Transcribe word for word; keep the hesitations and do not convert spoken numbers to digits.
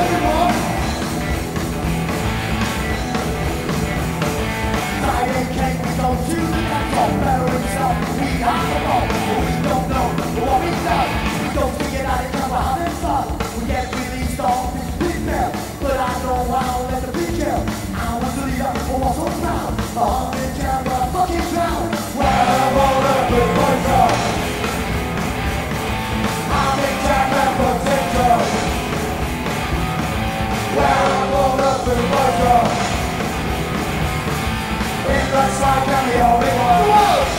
everyone. Friday came, we go to the top, better himself, we have the ball, but we don't know what we know. We don't figure out it comes behind and stuff. We get released off this big bell, but I know I'll let the big kill. I was the leader, but was so proud. A hundred camera fucking drown. Well, I'm all up with my job. I'm in jack and potato. Well, I'm all up with my job. It looks like I'm the only one. Whoa!